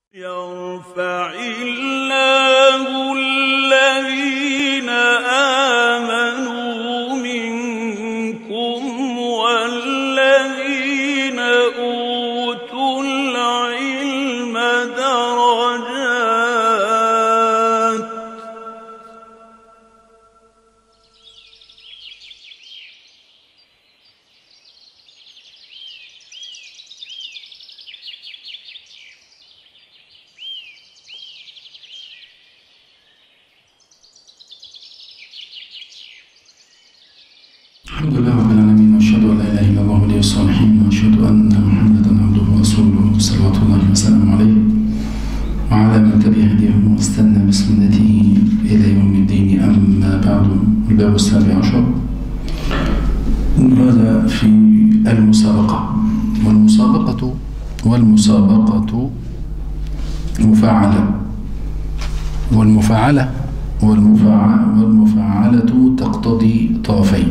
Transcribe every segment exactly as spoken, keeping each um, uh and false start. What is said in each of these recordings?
يرفع الله الذين آمنوا منكم والذين أوتوا العلم درجات الحمد لله رب العالمين، واشهد ان لا اله الا الله ولي الصالحين، واشهد ان محمدا عبده ورسوله صلوات الله وسلامه عليه وعلى من تبع هديه واستنى بسنته الى يوم الدين. اما بعد، الباب السابع عشر هذا في المسابقه. والمسابقه والمسابقه مفاعله، والمفاعله والمفاعله تقتضي طرفين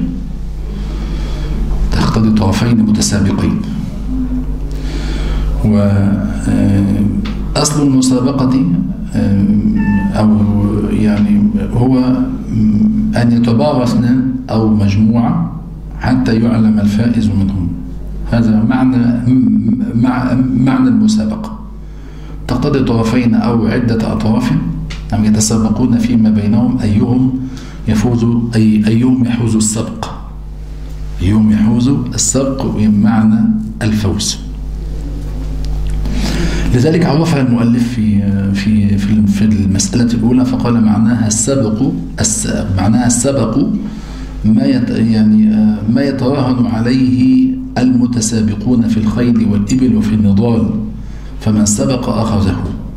تقتضي طرفين متسابقين. وأصل المسابقة أو يعني هو أن يتبارى اثنان أو مجموعة حتى يعلم الفائز منهم. هذا معنى معنى المسابقة. تقتضي طرفين أو عدة أطراف أم يتسابقون فيما بينهم أيهم يفوز أي أيهم يحوز السبق يوم يحوز السبق بمعنى الفوز. لذلك عرفها المؤلف في في في في المسألة الأولى فقال معناها السبق معناها السبق ما يعني ما يتراهن عليه المتسابقون في الخيل والإبل وفي النضال، فمن سبق أخذه.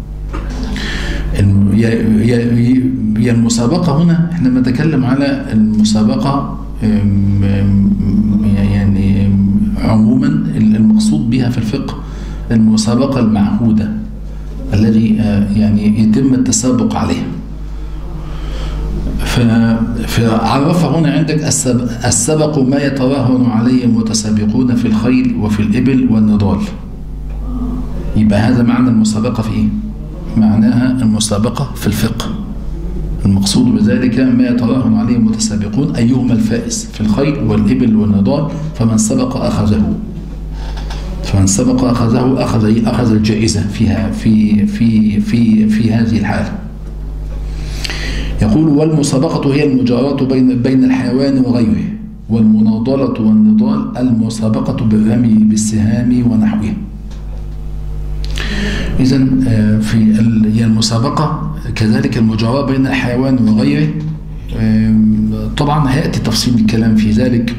هي المسابقة هنا احنا بنتكلم على المسابقة يعني عموما المقصود بها في الفقه المسابقة المعهودة الذي يعني يتم التسابق عليها. فعرف هنا عندك السبق ما يتراهن عليه المتسابقون في الخيل وفي الإبل والنضال. يبقى هذا معنى المسابقة في إيه؟ معناها المسابقة في الفقه المقصود بذلك ما يتراهن عليه المتسابقون أيهما الفائز في الخيل والإبل والنضال، فمن سبق أخذه فمن سبق أخذه أخذ أخذ الجائزة فيها في في في في هذه الحالة. يقول والمسابقة هي المجاراة بين بين الحيوان وغيره، والمناضلة والنضال المسابقة بالرمي بالسهام ونحوها. إذن في المسابقة كذلك المجاراة بين الحيوان وغيره. طبعا هيأتي تفصيل الكلام في ذلك.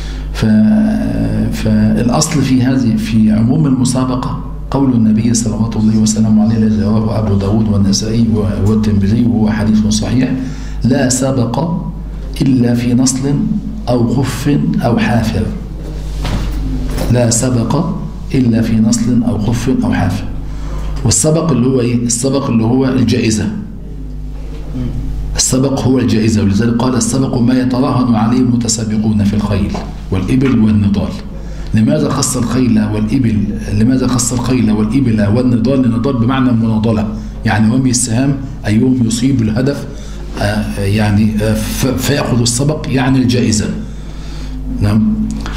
فالأصل في هذه في عموم المسابقة قول النبي صلوات الله وسلامه عليه الذي رواه أبو داود والنسائي والترمذي وهو حديث صحيح: لا سبق إلا في نصل أو خف أو حافر. لا سبق إلا في نصل أو خف أو حافر. والسبق اللي هو ايه؟ السبق اللي هو الجائزة. السبق هو الجائزة، ولذلك قال السبق ما يتراهن عليه المتسابقون في الخيل والإبل والنضال. لماذا خص الخيل والإبل لماذا خص الخيل والإبل والنضال؟ النضال بمعنى المناضلة، يعني رمي السهام أيهم يصيب الهدف آه يعني آه فيأخذ السبق يعني الجائزة. نعم.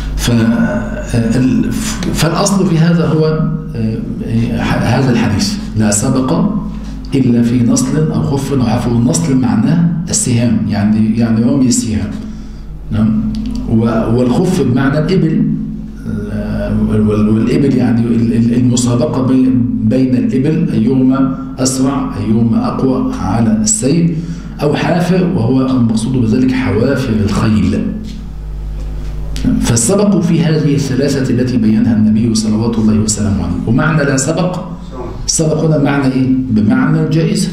فالأصل في هذا هو هذا الحديث: لا سبق إلا في نصل أو خف أو حافر. النصل معناه السهام، يعني يعني رمي السهام. نعم. والخف بمعنى الإبل، والإبل يعني المسابقة بين الإبل أيهما أسرع أيهما أقوى على السير، أو حافر وهو المقصود بذلك حوافر الخيل. فالسبق في هذه الثلاثة التي بينها النبي صلوات الله وسلامه عليه. ومعنى لا سبق، السبق هنا بمعنى إيه؟ بمعنى الجائزة،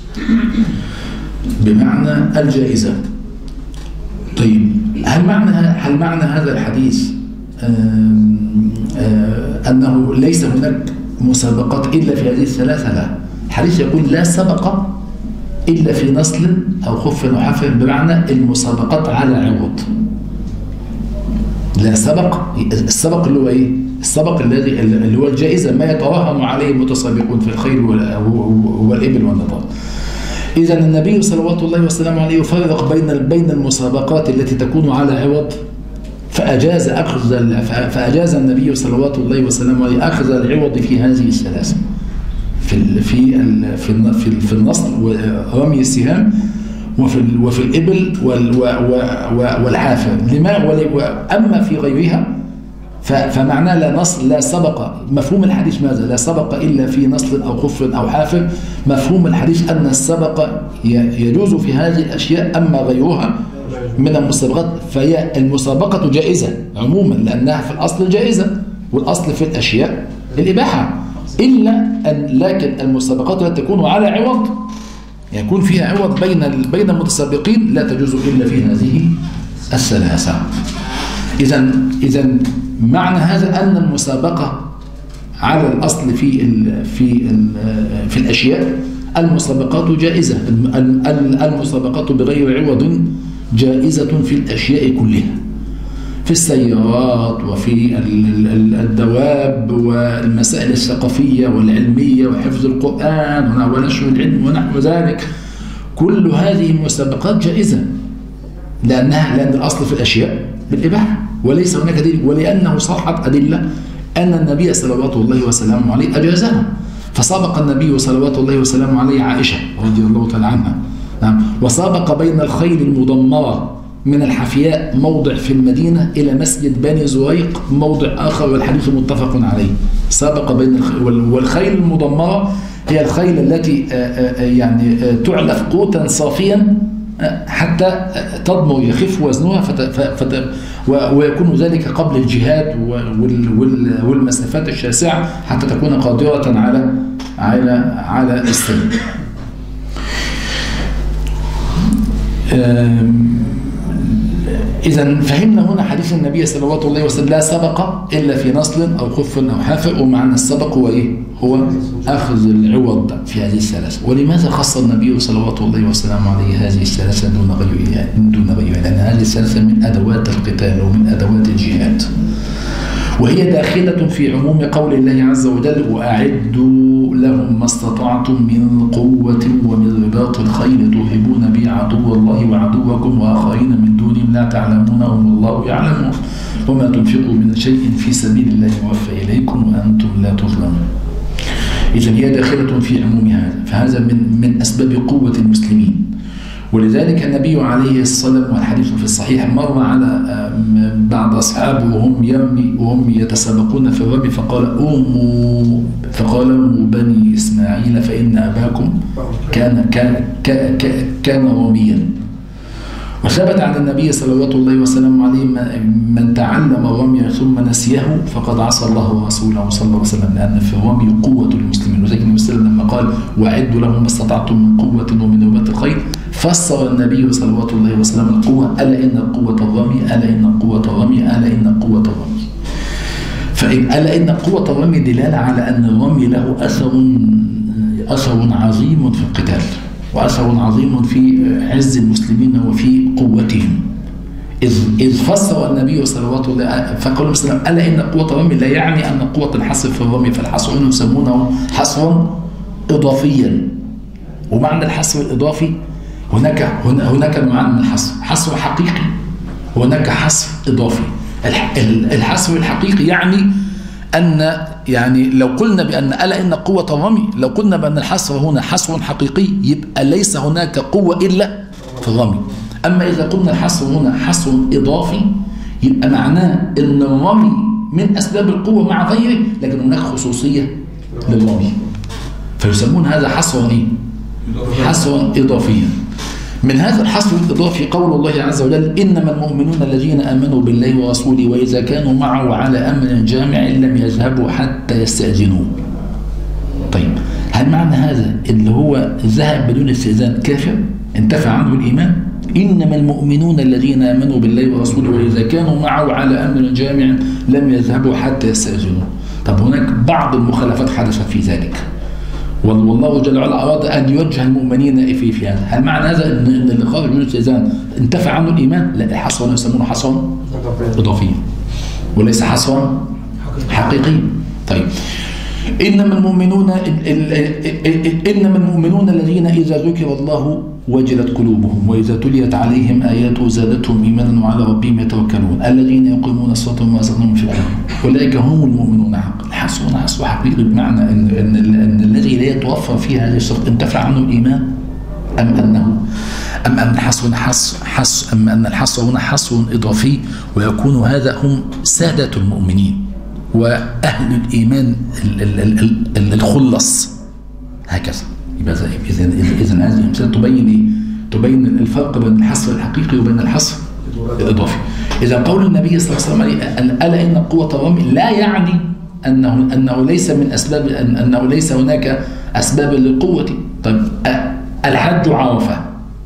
بمعنى الجائزة. طيب هل معنى هل معنى هذا الحديث آآ آآ أنه ليس هناك مسابقات إلا في هذه الثلاثة؟ لا، الحديث يقول لا سبق إلا في نصل أو خف أو حافر، بمعنى المسابقات على عوض. لا سبق، السبق اللي هو ايه؟ السبق الذي اللي هو الجائزة، ما يتراهن عليه المتسابقون في الخيل والإبل والنضال. إذا النبي صلوات الله وسلامه عليه يفرق بين بين المسابقات التي تكون على عوض، فأجاز أخذ فأجاز النبي صلوات الله وسلامه عليه أخذ العوض في هذه الثلاثة، في في في في النصر ورمي السهام وفي وفي الإبل والحافر. لما أما في غيرها فمعناه لا نصر لا سبق. مفهوم الحديث ماذا؟ لا سبق إلا في نصر أو خفر أو حافر. مفهوم الحديث أن السبق يجوز في هذه الأشياء، أما غيرها من المسابقات فهي المسابقة جائزة عموما، لأنها في الأصل جائزة، والأصل في الأشياء الإباحة، إلا أن لكن المسابقات التي تكون على عوض يكون فيها عوض بين بين المتسابقين لا تجوز إلا في هذه الثلاثة. إذا إذا معنى هذا أن المسابقة على الأصل في ال في ال في الأشياء المسابقات جائزة، المسابقات بغير عوض جائزة في الأشياء كلها، في السيارات وفي الدواب والمسائل الثقافية والعلمية وحفظ القرآن ونشر العلم ونحو ذلك. كل هذه المسابقات جائزة لأنها لأن الأصل في الأشياء بالإباحة، وليس هناك دليل، ولأنه صحت أدلة أن النبي صلوات الله وسلامه عليه أجازها. فسابق النبي صلوات الله وسلامه عليه عائشة رضي الله تعالى عنها، نعم، وسابق بين الخيل المدمرة من الحفياء موضع في المدينة إلى مسجد بني زريق موضع آخر، والحديث متفق عليه. سابق بين الخيل، والخيل المدمرة هي الخيل التي يعني تعلف قوتا صافيا حتى تضمر يخف وزنها فت فت ويكون ذلك قبل الجهاد والمسافات الشاسعة حتى تكون قادرة على على على السير. إذا فهمنا هنا حديث النبي صلوات الله وسلم لا سبق إلا في نصل أو خف أو حافر، ومعنى السبق هو إيه؟ هو أخذ العوض في هذه الثلاثة. ولماذا خص النبي صلوات الله وسلامه عليه هذه الثلاثة دون غيرها؟ دون غيرها لأن هذه الثلاثة من أدوات القتال ومن أدوات الجهاد، وهي داخلة في عموم قول الله عز وجل: وأعدوا لهم ما استطعتم من قوة ومن رباط الخيل ترهبون به عدو الله وعدوكم وآخرين من دونهم لا تعلمونهم والله يعلمهم وما تنفقوا من شيء في سبيل الله يوفى إليكم وأنتم لا تظلمون. إذا هي داخلة في عموم هذا، فهذا من من أسباب قوة المسلمين. ولذلك النبي عليه الصلاة والسلام والحديث في الصحيح مر على بعض أصحابه وهم يرمي وهم يتسابقون في الرمي فقال: أموا فقال أموا بني إسماعيل فإن أباكم كان كان كان, كان راميا. وثبت عن النبي صلوات الله وسلامه عليه: من تعلم الرمي ثم نسيه فقد عصى الله ورسوله صلى الله عليه وسلم، لأن في الرمي قوة المسلمين. وذلك النبي صلى الله عليه وسلم لما قال: وأعدوا لهم ما استطعتم من قوة ومن رباط الخيل، فسر النبي صلوات الله وسلامه القوة: ألا إن قوة الرمي ألا إن قوة الرمي ألا إن قوة الرمي. فإن ألا إن قوة الرمي دلالة على أن الرمي له أثر أثر عظيم في القتال، وأثر عظيم في عز المسلمين وفي قوتهم. إذ, إذ فسر النبي صلوات الله فقال مثلا: ألا إن قوة الرمي لا يعني أن قوة الحصر في الرمي، فالحصر إنه يسمونه حصرا إضافيا. ومعنى الحصر الإضافي هناك هناك نوعان من الحصر: حصر حقيقي وهناك حصر إضافي. الحصر الحقيقي يعني أن يعني لو قلنا بأن ألا إن قوة الرمي، لو قلنا بأن الحصر هنا حصر حقيقي يبقى ليس هناك قوة إلا في الرمي. أما إذا قلنا الحصر هنا حصر إضافي يبقى معناه أن الرمي من أسباب القوة مع غيره، لكن هناك خصوصية للرمي، فيسمون هذا حصرا إيه؟ حصرا إضافيا. من هذا الحصر الإضافي قول الله عز وجل: إنما المؤمنون الذين آمنوا بالله ورسوله وإذا كانوا معه على أمر جامع لم يذهبوا حتى يستأذنوه. طيب، هل معنى هذا اللي هو ذهب بدون استئذان كافر انتفع عنه الإيمان؟ إنما المؤمنون الذين آمنوا بالله ورسوله وإذا كانوا معه على أمر جامع لم يذهبوا حتى يستأذنوه. طب هناك بعض المخالفات حدثت في ذلك، والله جل وعلا أراد أن يوجه المؤمنين في في هذا. هل معنى هذا أن اللي خارج من الاستئذان انتفع عنه الإيمان؟ لا، الحصر يسمونه حصرا إضافيا وليس حصرا حقيقية. طيب إنما المؤمنون إنما المؤمنون الذين إذا ذكر الله وجلت قلوبهم وإذا تليت عليهم آياته زادتهم إيمانا وعلى ربهم يتوكلون الذين يقيمون الصلاة ومما رزقناهم ينفقون أولئك هم المؤمنون حقا. حصر حصر حقيقي بمعنى إن, إن, إن الذي لا يتوفر فيه هذه الصفة انتفع عنه الإيمان أم أنه أم أن الحصر حصر حصر أم أن الحصر هنا حصر إضافي ويكون هذا هم سادة المؤمنين وأهل الإيمان الخلص هكذا. يبقى إذا إذا هذه الأمثلة تبين إيه؟ تبين الفرق بين الحصر الحقيقي وبين الحصر الإضافي. إذا قول النبي صلى الله عليه وسلم ألا إن قوة الرمي لا يعني أنه أنه ليس من أسباب أنه ليس هناك أسباب للقوة. طيب الحج عرفة،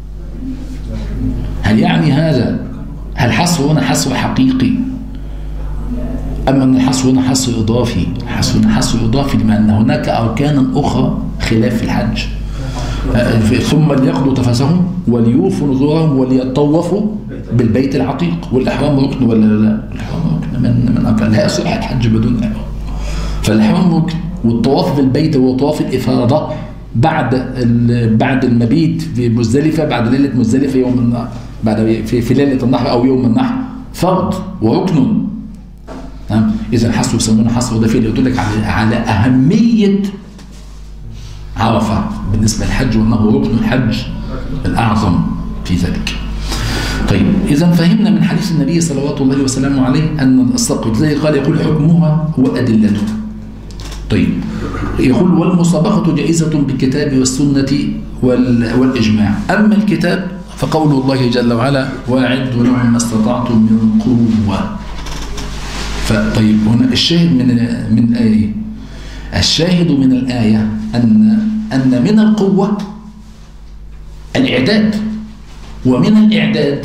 هل يعني هذا هل حصر هنا حصر حقيقي أما أن الحصر هنا حصر إضافي؟ الحصر هنا حصر إضافي لأن هناك أركانا أخرى خلاف الحج. ثم ليقضوا تفثهم وليوفوا نذورهم وليطوفوا بالبيت العتيق. والإحرام ركن ولا لا؟ الإحرام ركن من من أركان، لا يصح الحج بدون إحرام. فالإحرام ركن، والطواف بالبيت هو طواف الإفاضة بعد بعد المبيت في مزدلفة، بعد ليلة مزدلفة يوم النحر، بعد في, في ليلة النحر أو يوم النحر فرض وركن. إذا الحصر يسمونه حصر إضافي يدل لك على على أهمية عرفة بالنسبة للحج وأنه ركن الحج الأعظم في ذلك. طيب إذا فهمنا من حديث النبي صلوات الله وسلامه عليه أن السقط زي قال يقول حكمها وأدلته. طيب يقول والمسابقة جائزة بالكتاب والسنة والإجماع. أما الكتاب فقول الله جل وعلا وأعدوا لهم ما استطعتم من قوة. فطيب هنا الشاهد من من الآية الشاهد من الآية أن أن من القوة الإعداد، ومن الإعداد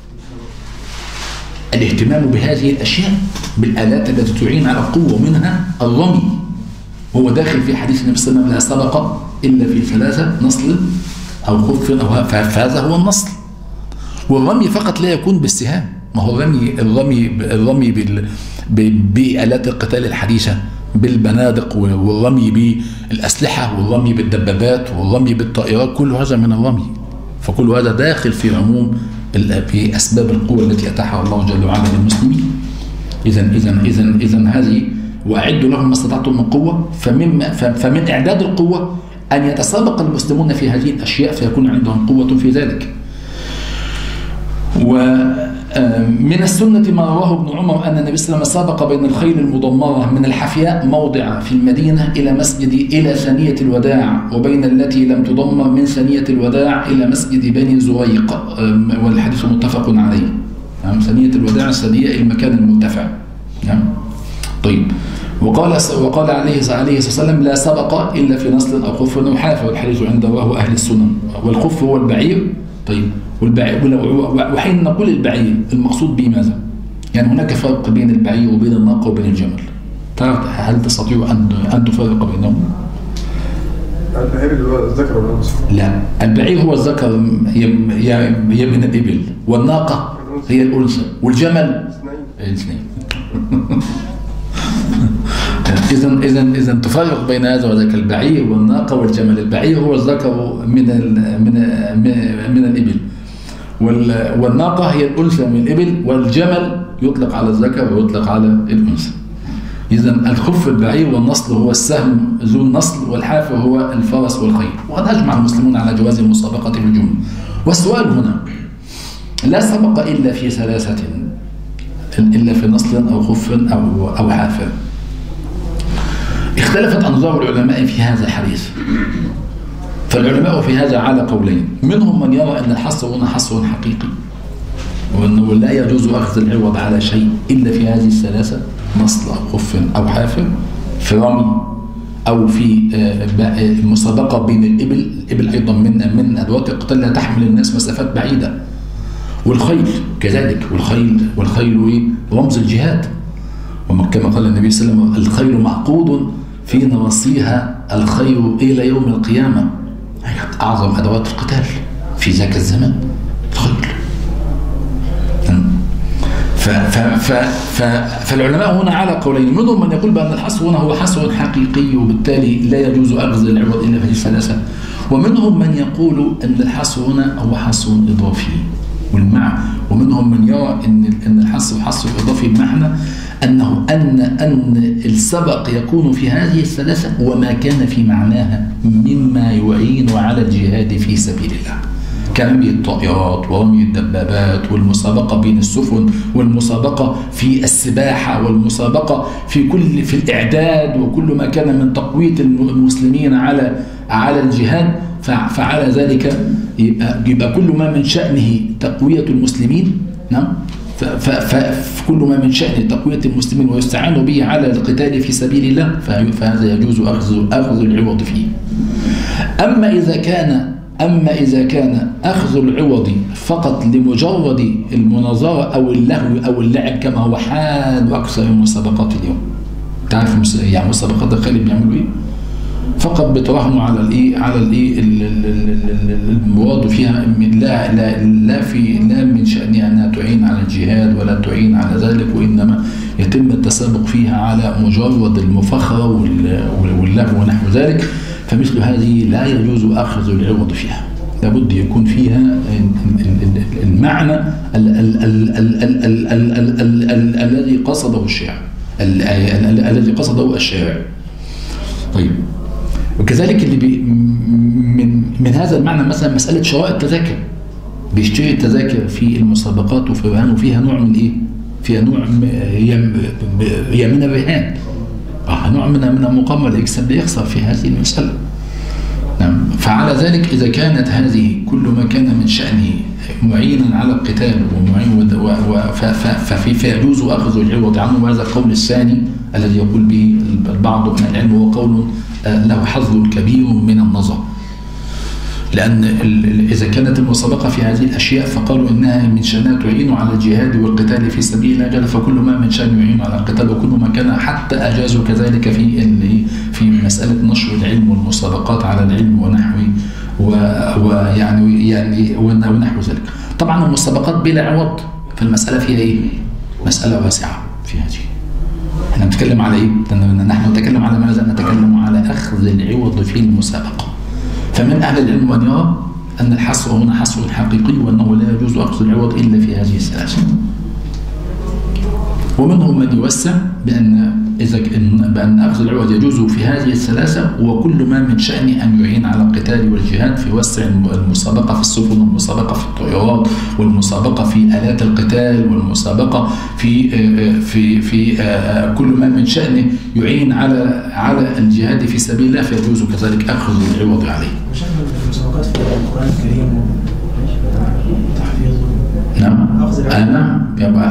الاهتمام بهذه الأشياء بالآلات التي تعين على القوة، ومنها الرمي. هو داخل في حديث النبي صلى الله عليه وسلم لا سبق إلا في ثلاثة نصل أو خف أو فهذا هو النصل. والرمي فقط لا يكون بالسهام، ما هو الرمي الرمي الرمي بآلات القتال الحديثة بالبنادق، والرمي بالأسلحة، والرمي بالدبابات، والرمي بالطائرات، كل هذا من الرمي. فكل هذا داخل في عموم في أسباب القوة التي أتاحها الله جل وعلا للمسلمين. إذا إذا إذا إذا هذه وأعدوا لهم ما استطعتم من قوة، فمن فمن إعداد القوة أن يتسابق المسلمون في هذه الأشياء فيكون عندهم قوة في ذلك. ومن السنة ما رواه ابن عمر أن النبي صلى الله عليه وسلم سابق بين الخيل المدمرة من الحفياء موضع في المدينة إلى مسجد إلى ثانية الوداع، وبين التي لم تدمر من ثانية الوداع إلى مسجد بني زريق، والحديث متفق عليه. ثانية الوداع الثانية المكان المرتفع. طيب وقال وقال عليه عليه الصلاة والسلام لا سبق إلا في نصل أو خف أو حافة، والحديث عند رواه أهل السنن. والخف هو البعير. طيب والبعير، وحين نقول البعير المقصود به ماذا؟ يعني هناك فرق بين البعير وبين الناقة وبين الجمل. هل تستطيع أن أن تفرق بينهم؟ البعير اللي هو الذكر ولا الأنثى؟ لا، البعير هو الذكر هي من الإبل، والناقة هي الأنثى، والجمل الاثنين. إذا إذا إذا تفرق بين هذا وذاك، البعير والناقة والجمل. البعير هو الذكر من من من الإبل، والناقة هي الأنثى من الإبل، والجمل يطلق على الذكر ويطلق على الأنثى. إذا الخف البعير، والنصل هو السهم ذو النصل، والحافر هو الفرس والخيل. وقد أجمع المسلمون على جواز المسابقة بالجملة. والسؤال هنا لا سبق إلا في ثلاثة، إلا في نصل أو خف أو أو حافر. اختلفت أنظار العلماء في هذا الحديث، فالعلماء في هذا على قولين. منهم من يرى أن الحصر هنا حصر حقيقي، وأنه لا يجوز أخذ العوض على شيء إلا في هذه الثلاثة، نصل أو خف أو حافر، في رمي أو في المسابقة بين الإبل. الإبل أيضا من من أدوات القتال، لا تحمل الناس مسافات بعيدة. والخيل كذلك، والخيل والخيل رمز الجهاد، وكما قال النبي صلى الله عليه وسلم الخيل معقود في نواصيها الخير إلى يوم القيامة. هي أعظم أدوات القتال في ذاك الزمان الخيل. ف ف ف ف فالعلماء هنا على قولين، منهم من يقول بأن الحصر هنا هو حصر حقيقي وبالتالي لا يجوز أخذ العوض إلا في هذه الثلاثة، ومنهم من يقول أن الحصر هنا هو حصر إضافي والمعنى، ومنهم من يرى أن أن الحصر حصر إضافي بمعنى أنه أن أن السبق يكون في هذه الثلاثة وما كان في معناها مما يعين على الجهاد في سبيل الله، كرمي الطائرات ورمي الدبابات والمسابقة بين السفن والمسابقة في السباحة والمسابقة في كل في الإعداد وكل ما كان من تقوية المسلمين على على الجهاد، فعلى ذلك يبقى, يبقى كل ما من شأنه تقوية المسلمين. نعم. فكل ما من شأن تقوية المسلمين ويستعان به على القتال في سبيل الله فهذا يجوز أخذ أخذ العوض فيه. أما إذا كان أما إذا كان أخذ العوض فقط لمجرد المناظرة أو اللهو أو اللعب كما هو حال أكثر المسابقات اليوم. تعرف يعني مسابقات الخيل بيعملوا إيه؟ فقط بتراهنوا على الايه على الايه المراد فيها لا لا لا في لا من شأنها انها تعين على الجهاد ولا تعين على ذلك، وانما يتم التسابق فيها على مجرد المفاخره واللهو ونحو ذلك، فمثل هذه لا يجوز اخذ العوض فيها، لابد يكون فيها المعنى الذي قصده الشارع الذي قصده الشارع. طيب، وكذلك اللي بي من من هذا المعنى مثلا مسألة شراء التذاكر، بيشتري التذاكر في المسابقات وفي وفيها نوع من ايه؟ فيها نوع من الرهان، اه نوع من من المقامرة اللي يكسب يخسر في هذه المسألة. نعم. فعلى ذلك إذا كانت هذه كل ما كان من شأنه معينا على القتال ومعين ففي فيجوز أخذ العوض عنه، وهذا القول الثاني الذي يقول به البعض من العلم هو قول له حظ كبير من النظر، لأن إذا كانت المسابقة في هذه الأشياء فقالوا إنها من شأنها تعين على الجهاد والقتال في سبيل الله، فكل ما من شأن يعين على القتال وكل ما كان، حتى أجازوا كذلك في في مسألة نشر العلم والمسابقات على العلم ونحوه ويعني يعني ونحو ذلك. طبعا المسابقات بلا عوض فالمسألة فيها إيه؟ مسألة واسعة في هذه. احنا نتكلم على ايه؟ نحن نتكلم على ماذا؟ نتكلم على اخذ العوض في المسابقه. فمن اهل العلم من يرى ان الحصر هنا حصر حقيقي وانه لا يجوز اخذ العوض الا في هذه الثلاثه. ومنهم من يوسع بان اذا بان اخذ العوض يجوز في هذه الثلاثه وكل ما من شأن ان يعين على القتال والجهاد، في وسع المسابقه في السفن والمسابقه في الطيارات والمسابقه في آلات القتال والمسابقه في في في كل ما من شأن يعين على على الجهاد في سبيل الله فيجوز كذلك اخذ العوض عليه. مش المسابقات في القرآن الكريم تحفيظ. نعم. نعم.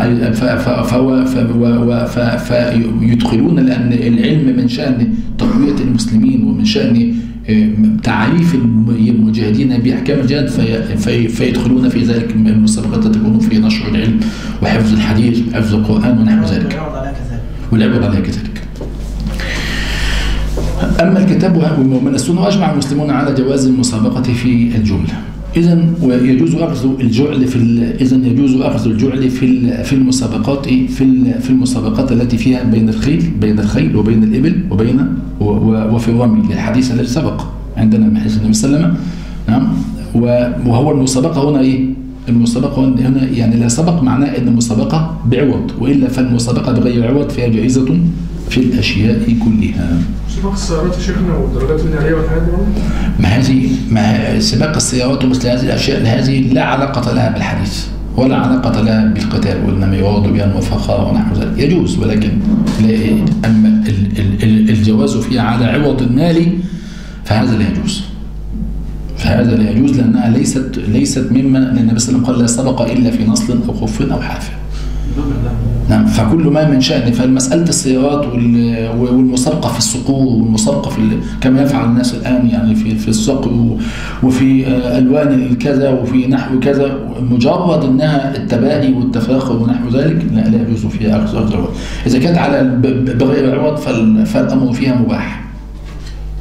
فيدخلون لأن العلم من شأن تقوية المسلمين ومن شأن تعريف المجاهدين بأحكام الجهاد فيدخلون في ذلك المسابقات تكون في نشر العلم وحفظ الحديث وحفظ القرآن ونحو ذلك. والعبد عليها كذلك. أما الكتاب ومن السنة أجمع المسلمون على جواز المسابقة في الجملة. إذن ويجوز أخذ الجعل في إذن يجوز أخذ الجعل في في المسابقات في في المسابقات التي فيها بين الخيل بين الخيل وبين الإبل وبين وفي الرمي للحديث الذي سبق عندنا من حديث النبي صلى الله عليه وسلم. نعم. وهو المسابقة هنا إيه؟ المسابقة هنا يعني لا سبق معناه أن المسابقة بعوض، وإلا فالمسابقة بغير عوض فهي جائزة في الأشياء كلها. سباق السيارات يا شيخنا والدرجات النهائية والحاجات دي ما هذه ما سباق السيارات ومثل هذه الأشياء هذه لا علاقة لها بالحديث ولا علاقة لها بالقتال، وإنما يراد بها المفاخرة ونحو ذلك. يجوز ولكن أما الجواز فيها على عوض مالي فهذا لا يجوز. فهذا لا يجوز لأنها ليست ليست مما لأن النبي صلى الله عليه وسلم قال لا سبق إلا في نصل أو خف أو حافة. نعم. فكل ما من شأن فالمسألة السيارات والمسابقة في الصقور والمسابقة في كما يفعل الناس الآن يعني في في الصقر وفي ألوان الكذا وفي نحو كذا، مجرد أنها التباهي والتفاخر ونحو ذلك لا لا يجوز فيها أخذ العوض. إذا كانت على بغير عوض فالأمر فيها مباح.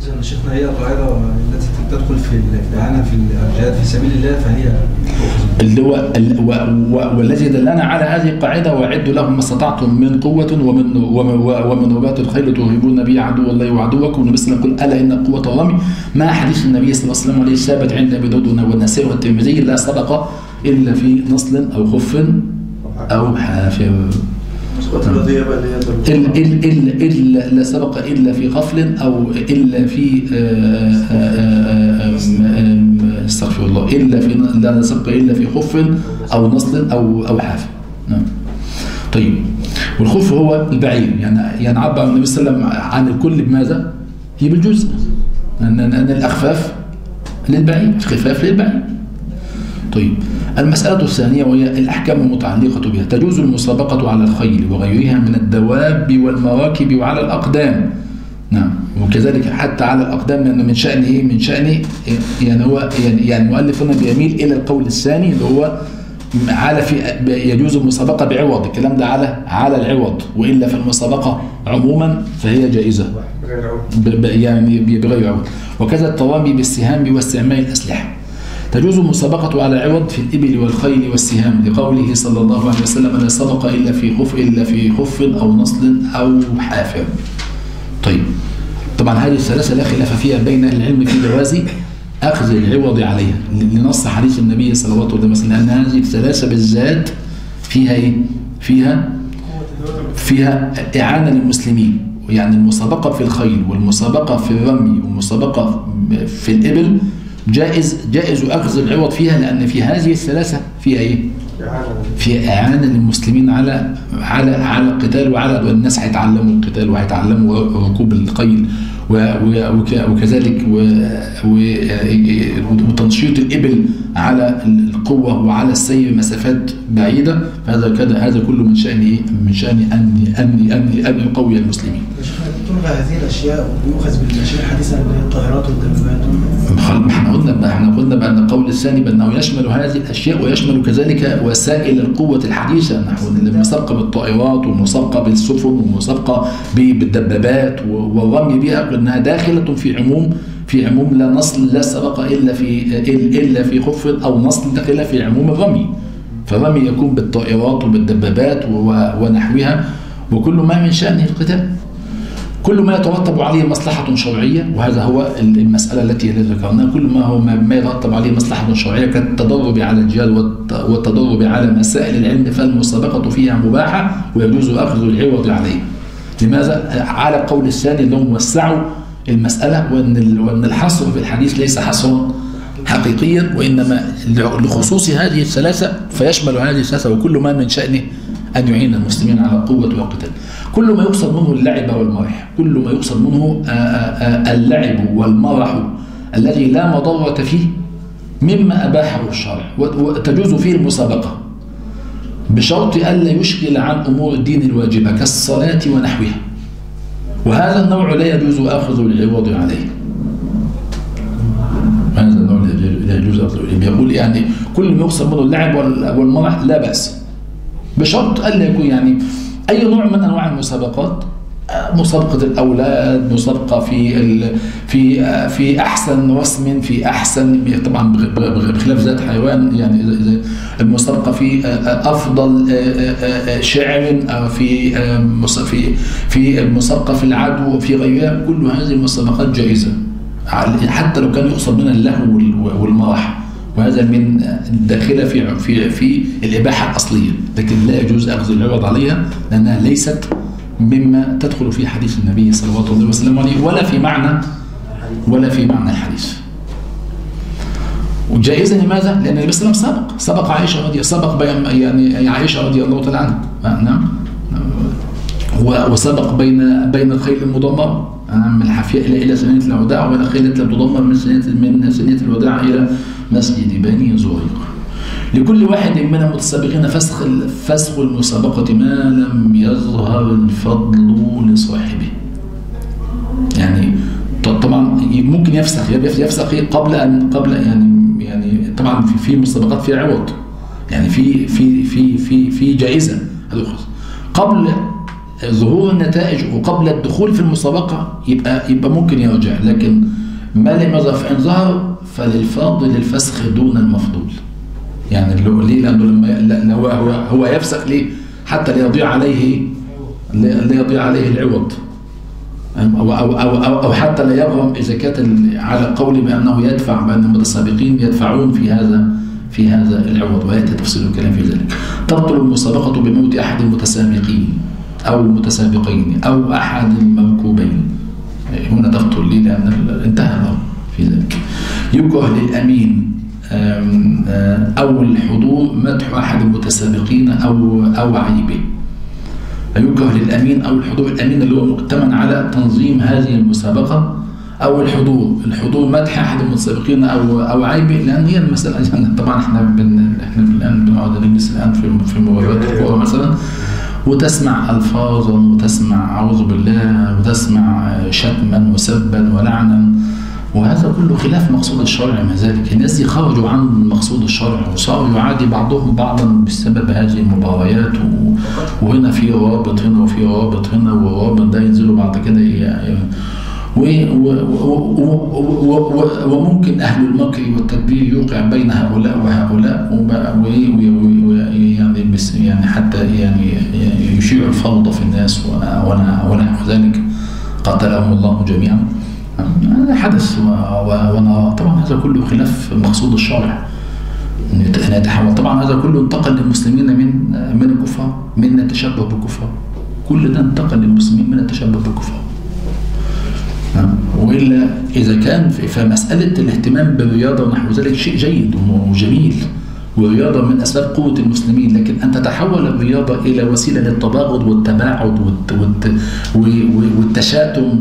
أنا شفنا هي القاعدة التي تدخل في الإعانة في الجهاد في سبيل الله فهي اللي هو ال- و- و- والذي دلنا على هذه القاعدة: وأعدوا لهم ما استطعتم من قوة ومن ومن ومن رباط الخيل ترهبون به عدو الله وعدوكم. والنبي صلى الله عليه وسلم يقول: ألا إن قوة الرمي، مع حديث النبي صلى الله عليه وسلم عليه ثابت عند أبي داود والنسائي والترمذي: لا صدقة إلا في نصل أو خف أو حافر. الرضية بقى اللي هي إلا إلا إلا لا سبق إلا في غفل أو إلا في آه، آه، آه، آه، استغفر الله إلا في لا سبق إلا في خف أو نصل أو أو حافر. نعم. طيب، والخف هو البعير، يعني يعني عبر النبي صلى الله عليه وسلم عن الكل بماذا؟ هي بالجزء، أن أن الأخفاف للبعير، الخفاف للبعير. طيب، المسألة الثانية وهي الأحكام المتعلقة بها: تجوز المسابقة على الخيل وغيرها من الدواب والمراكب وعلى الأقدام. نعم، وكذلك حتى على الأقدام، لأنه من شأنه إيه؟ من شأنه يعني هو يعني يعني المؤلف هنا بيميل إلى القول الثاني اللي هو على في يجوز المسابقة بعوض. الكلام ده على على العوض، وإلا في المسابقة عموما فهي جائزة ب- ب- يعني بغير عوض. وكذا الترامي بالسهام واستعمال الأسلحة. تجوز المسابقة على عوض في الإبل والخيل والسهام لقوله صلى الله عليه وسلم: لا سبق إلا في خف إلا في خف أو نصل أو حافر. طيب، طبعا هذه الثلاثة لا خلاف فيها بين العلم في جواز أخذ العوض عليها، لنص حديث النبي صلى الله عليه وسلم أن هذه الثلاثة بالذات فيها إيه؟ فيها فيها إعانة للمسلمين. يعني المسابقة في الخيل والمسابقة في الرمي والمسابقة في الإبل جائز جائز أخذ العوض فيها، لأن في هذه الثلاثة فيها إيه؟ في إعانة للمسلمين على على على القتال، وعلى والناس هيتعلموا القتال وهيتعلموا ركوب الخيل وكذلك وتنشيط الإبل على القوة وعلى السير مسافات بعيدة. فهذا كذا هذا كله من شأن إيه؟ من شأن أن أن أن أن يقوي المسلمين. تلغى هذه الأشياء ويؤخذ بالأشياء الحديثة من الطائرات والدبابات. احنا قلنا احنا قلنا بأن القول الثاني بأنه يشمل هذه الأشياء ويشمل كذلك وسائل القوة الحديثة، نحو المسابقة بالطائرات والمسابقة بالسفن والمسابقة بالدبابات والرمي بها، أنها داخلة في عموم في عموم لا نصل لا سبق إلا في إلا في خف أو نصل داخلة في عموم الرمي. فالرمي يكون بالطائرات وبالدبابات ونحوها، وكل ما من شأنه القتال، كل ما يترتب عليه مصلحة شرعية. وهذا هو المسألة التي ذكرناها: كل ما هو ما يترتب عليه مصلحة شرعية كالتدرب على الجهاد والتدرب على مسائل العلم، فالمسابقة فيها مباحة ويجوز أخذ العوض عليه. لماذا؟ على القول الثاني اللي هم وسعوا المسألة، وأن وأن الحصر في الحديث ليس حصرا حقيقيا، وإنما لخصوص هذه الثلاثة فيشمل هذه الثلاثة، وكل ما من شأنه أن يعين المسلمين على القوة والقتال. كل ما يقصد منه اللعب والمرح، كل ما يقصد منه اللعب والمرح الذي لا مضرة فيه مما أباحه الشرع، وتجوز فيه المسابقة بشرط ألا يشكل عن أمور الدين الواجبة كالصلاة ونحوها، وهذا النوع لا يجوز أخذ العوض عليه. هذا النوع لا يجوز أخذ العوض. يقول يعني كل ما يقصد منه اللعب والمرح لا بأس، بشرط ألا يكون يعني أي نوع من أنواع المسابقات، مسابقة الأولاد، مسابقة في في في أحسن رسم، في أحسن طبعا بخلاف ذات حيوان، يعني المسابقة في أفضل شعر، في في في المسابقة في العدو وفي غيرها، كل هذه المسابقات جائزة حتى لو كان يقصد منها اللهو والمرح، وهذا من الداخله في في في الاباحه الاصليه، لكن لا يجوز اخذ العوض عليها لانها ليست مما تدخل في حديث النبي صلى الله عليه وسلم عليه، ولا في معنى ولا في معنى الحديث. وجائزه لماذا؟ لان النبي صلى الله عليه وسلم سبق سبق عائشه رضي سبق يعني عائشه رضي الله تعالى عنها، نعم، وسبق بين بين الخيل المدمره من الحفياء الى الى سنيه الوداع، وبين الخيل التي تدمر من سنيه من سنيه الوداع الى مسجد بني زريق. لكل واحد من المتسابقين فسخ فسخ المسابقة ما لم يظهر الفضل لصاحبه. يعني طبعا ممكن يفسخ يفسخ قبل ان قبل يعني يعني طبعا في في مسابقات فيها عوض، يعني في في في في في جائزة هتؤخذ قبل ظهور النتائج وقبل الدخول في المسابقة يبقى يبقى ممكن يرجع، لكن ما لم يظهر فإن ظهر فللفاضل الفسخ دون المفضول. يعني ليه؟ لأنه لما هو هو هو يفسخ ليه؟ حتى لا يضيع عليه لا يضيع عليه العوض، أو أو أو أو, أو حتى لا يغرم إذا كانت على قول بأنه يدفع، بأن المتسابقين يدفعون في هذا في هذا العوض، ويأتي تفصيل الكلام في ذلك. تبطل المسابقة بموت أحد المتسابقين أو المتسابقين أو أحد المركوبين. هنا تبطل ليه؟ لأن انتهى الأمر في ذلك. يكره للأمين أو الحضور مدح أحد المتسابقين أو أو عيبه. يكره للأمين أو الحضور، الأمين اللي هو مؤتمن على تنظيم هذه المسابقة، أو الحضور الحضور مدح أحد المتسابقين أو أو عيبه، لأن هي المسألة يعني طبعا احنا بن احنا الآن بنقعد نجلس الآن في في مباريات الكورة مثلا، وتسمع ألفاظا وتسمع أعوذ بالله وتسمع شتما وسبا ولعنا، وهذا كله خلاف مقصود الشرع. مع ذلك الناس دي خرجوا عن مقصود الشرع وصاروا يعادي بعضهم بعضا بسبب هذه المباريات، وهنا في روابط هنا وفي روابط هنا، والروابط ده ينزلوا بعد كده وممكن أهل المكر والتدبير يوقع بين هؤلاء وهؤلاء، يعني يعني حتى يعني يشيع الفوضى في الناس ونحو ذلك، قاتلهم الله جميعا. هذا حدث، وانا طبعا هذا كله خلاف مقصود الشرع ان يتحول. طبعا هذا كله انتقل للمسلمين من من الكفار، من التشبه بالكفار. كل ده انتقل للمسلمين من التشبه بالكفار. والا اذا كان فمساله الاهتمام بالرياضه ونحو ذلك شيء جيد وجميل، والرياضه من اسباب قوه المسلمين، لكن ان تتحول الرياضه الى وسيله للتباغض والتباعد والتشاتم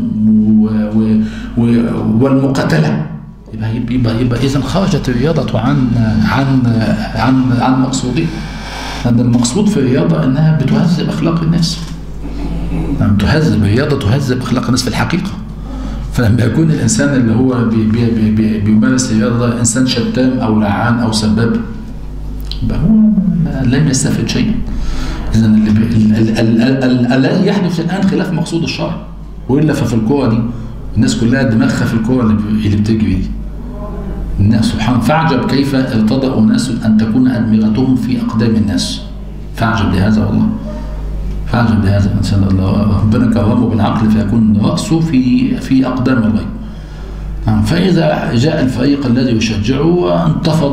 والمقاتله، يبقى يبقى يبقى اذا خرجت الرياضه عن عن عن عن مقصودها. لان المقصود في الرياضه انها بتهذب اخلاق الناس. تهذب الرياضه تهذب اخلاق الناس في الحقيقه. فلما يكون الانسان اللي هو بي بي بي بيمارس الرياضه انسان شتام او لعان او سباب، يبقى هو لم يستفد شيئا. اذا الذي يحدث الان خلاف مقصود الشرع، والا ففي الكوره دي الناس كلها دماغها في الكوره اللي بتجري دي. الناس سبحان فاعجب كيف ارتضى اناس ان تكون ادمغتهم في اقدام الناس. فاعجب لهذا والله، فاعجب لهذا الانسان الله ربنا كرمه بالعقل فيكون راسه في في اقدام الغير. فاذا جاء الفريق الذي يشجعه انتفض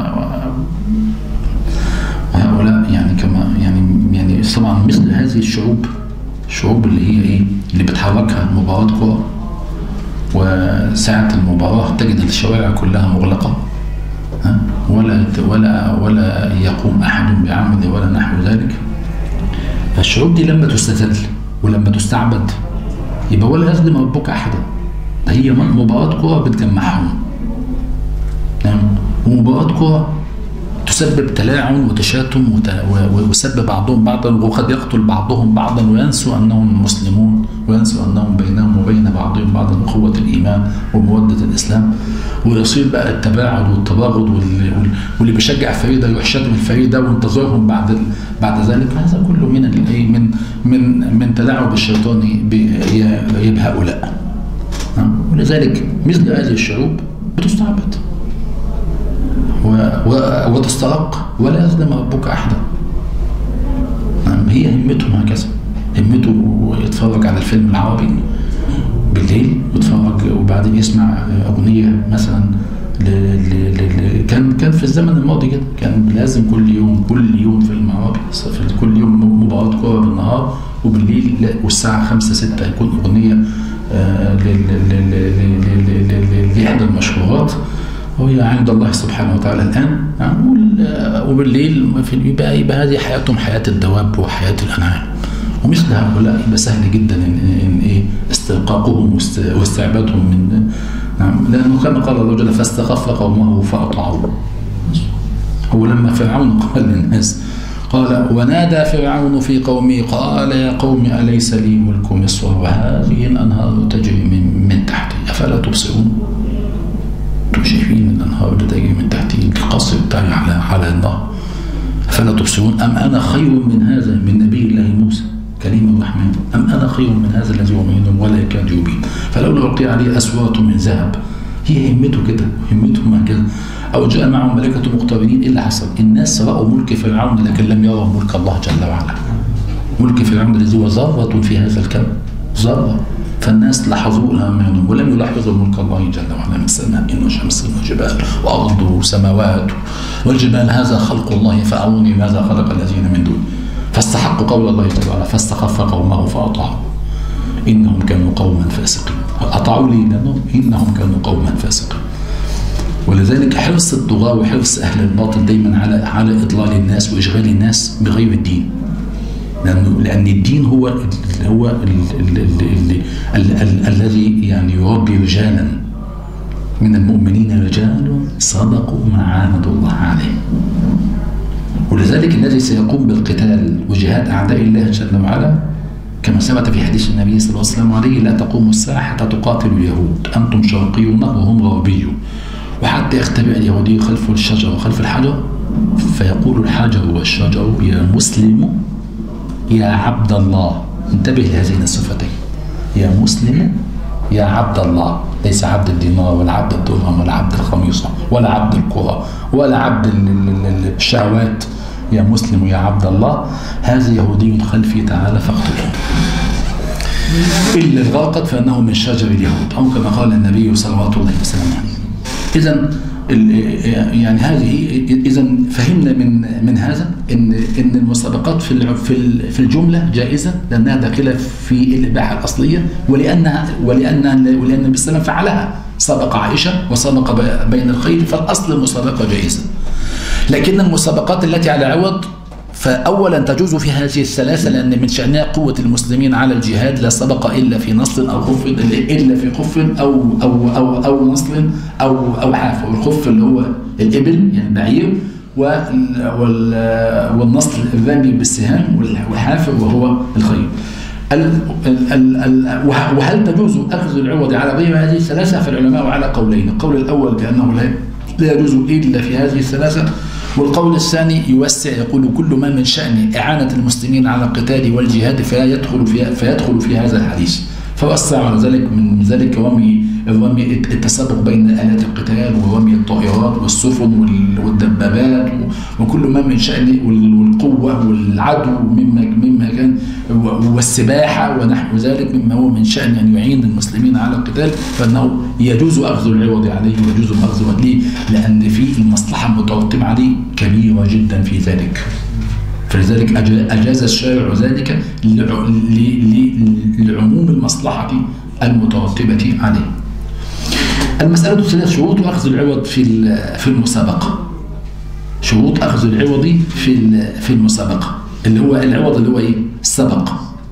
هؤلاء، يعني كما يعني يعني طبعا مثل هذه الشعوب، الشعوب اللي هي ايه اللي بتحركها مباراه كوره، وساعة المباراة تجد الشوارع كلها مغلقة، ها ولا ولا ولا يقوم أحد بعمل ولا نحو ذلك. فالشعوب دي لما تستذل ولما تستعبد يبقى ولا يظلم ربك أحدا. ده هي مباراة كورة بتجمعهم، ومباراة كورة تسبب تلاعن وتشاتم ويسبب بعضهم بعضا، وقد يقتل بعضهم بعضا، وينسوا انهم مسلمون، وينسوا انهم بينهم وبين بعضهم بعضا اخوة الايمان ومودة الاسلام، ويصير بقى التباعد والتباغض، واللي بيشجع الفريق ده يحشد من الفريق ده وينتظرهم بعد بعد ذلك. هذا كله من الايه من من من تلاعب الشيطان بهؤلاء. ولذلك مثل هذه الشعوب بتستعبد وتسترق ولا يظلم ربك احدا. هي همتهم هكذا، همته يتفرج على الفيلم العربي بالليل ويتفرج وبعدين يسمع اغنيه مثلا ل... ل... ل... كان كان في الزمن الماضي كده كان لازم كل يوم كل يوم فيلم عربي، كل يوم مباراه كوره بالنهار، وبالليل والساعه خمسة ستة يكون اغنيه لاحدى المشهورات وهي عند الله سبحانه وتعالى الآن. وبالليل يبقى, يبقى هذه حياتهم حياة الدواب وحياة الأنعام. ومثل هؤلاء يبقى سهل جدا إن, إن إيه استرقاقهم واستعبادهم من نعم، لأنه كما قال الله جل فاستخف قومه فأطاعوه. هو لما فرعون قال للناس قال ونادى فرعون في قومه قال يا قوم أليس لي ملك مصر وهذه الأنهار تجري من, من تحتي أفلا تبصرون؟ شايفين الانهار بتجري من تحتي، القصر بتاعي على على النهر، افلا تبصرون؟ ام انا خير من هذا من نبي الله موسى كريم الرحمن أم أنا خير من هذا الذي هو مهين ولا يكاد يبين فلولا ألقي عليه أسوارة من ذهب. هي همته كده، همته ما كده. أو جاء معهم ملائكة مقترنين. إيه اللي حصل؟ الناس رأوا ملك فرعون لكن لم يروا ملك الله جل وعلا. ملك فرعون الذي هو ذرة في هذا الكون، ذرة، فالناس لاحظوا الأمانهم ولم يلاحظوا ملك الله جل وعلا من سماء وشمس وجبال وأرض وسماوات. والجبال هذا خلق الله فأروني ماذا خلق الذين من دون. فاستحقوا قول الله جل وعلا فاستخف قومه فأطاعوا إنهم كانوا قوما فاسقين. أطاعوا لي لأنهم إنهم كانوا قوما فاسقين. ولذلك حرص الطغاة وحرص أهل الباطل دايما على على إضلال الناس وإشغال الناس بغير الدين. لأنه لأن الدين هو هو الذي يعني يربي رجالا من المؤمنين رجال صدقوا ما عاهدوا الله عليه. ولذلك الذي سيقوم بالقتال وجهاد أعداء الله جل وعلا كما ثبت في حديث النبي صلى الله عليه وسلم عليه لا تقوم الساعة حتى تقاتل اليهود أنتم شرقيون وهم غربي وحتى يختبئ اليهودي خلف الشجر وخلف الحجر فيقول الحجر والشجر يا مسلم يا عبد الله. انتبه لهذين الصفتين، يا مسلم يا عبد الله، ليس عبد الدينار ولا عبد الدرهم ولا عبد الخميصة ولا عبد الكرة ولا عبد الشهوات. يا مسلم يا عبد الله. هذا يهودي خلفي تعالى فاقتله إلا الغرقد فإنه من شجر اليهود أو كما قال النبي صلوات الله وسلامه عليه. إذن يعني هذه إذا فهمنا من من هذا ان ان المسابقات في في في الجمله جائزه لانها داخله في الاباحه الاصليه ولانها ولانها ولان النبي صلى الله عليه وسلم فعلها سبق عائشه وسبق بين الخيل فالاصل المسابقه جائزه. لكن المسابقات التي على عوض فأولا تجوز في هذه الثلاثة لأن من شأنها قوة المسلمين على الجهاد لا سبق إلا في نصل أو خف إلا في خف أو أو أو أو نصل أو أو حاف. والخف اللي هو الإبل يعني البعير والنصل الرمي بالسهام والحافر وهو الخيل. وهل تجوز أخذ العوض على غير هذه الثلاثة؟ فالعلماء على قولين. القول الأول بأنه لا لا يجوز إلا في هذه الثلاثة. والقول الثاني يوسع يقول كل ما من شأن إعانة المسلمين على القتال والجهاد فلا يدخل في فيدخل في هذا الحديث. فوسع على ذلك من ذلك رمي الرمي التسابق بين آلات القتال ورمي الطائرات والسفن والدبابات وكل ما من شأن والقوة والعدو مما مما كان والسباحة ونحو ذلك مما هو من شأن أن يعين المسلمين على القتال فإنه يجوز أخذ العوض عليه ويجوز أخذ عليه لأن في المصلحة المترتبة عليه كبيرة جدا في ذلك. فلذلك أجاز الشارع ذلك لعموم المصلحة المترتبة عليه. المسألة الثالثة شروط أخذ العوض في في المسابقة. شروط أخذ العوض في في المسابقة اللي هو العوض اللي هو إيه؟ السبق.